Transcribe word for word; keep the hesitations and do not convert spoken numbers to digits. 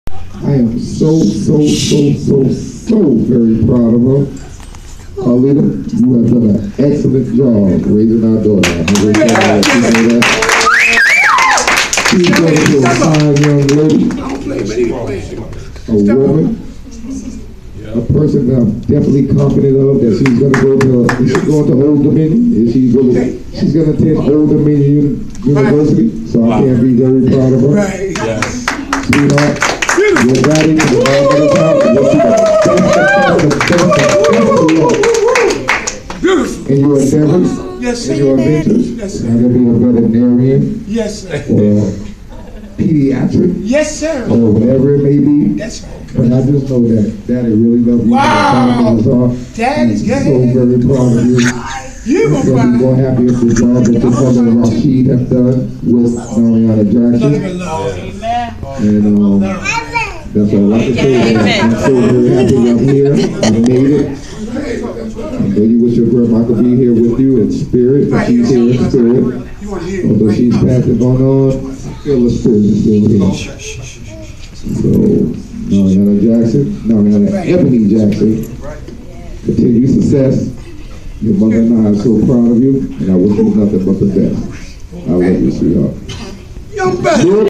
I am so, so, so, so, so very proud of her. Carlita, you have done an excellent job raising our daughter. I'm going to tell you that. She's going to be a fine young lady, a woman, a person that I'm definitely confident of that she's going to go to, is she going to Old Dominion? Is she going to, she's going to attend Old Dominion University, so I can be very proud of her. Right. Yes. Sweetheart, your daddy, the man of the town, you'll see the Beautiful. in your endeavors, yes, in your adventures, yes, sir. whether it be a veterinarian, yes, sir. or pediatric, yes, sir. or whatever it may be. That's right. But I just know that Daddy really loves you. Wow. Daddy's good. So very proud of you. You I'm gonna be more happy with the job that your mother Rashid have done with Mariana Jackson. And um, that's all I can say. I'm so very happy I'm here. I made it. I know you wish your grandma could be here with you in spirit, but she's here in spirit. Although she's passing on on, I feel the spirit is still here. So, Mariana Jackson, Mariana Ebony Jackson, continued success. Your mother and I are so proud of you, and I wish you nothing but the best. I love you, sweetheart. Young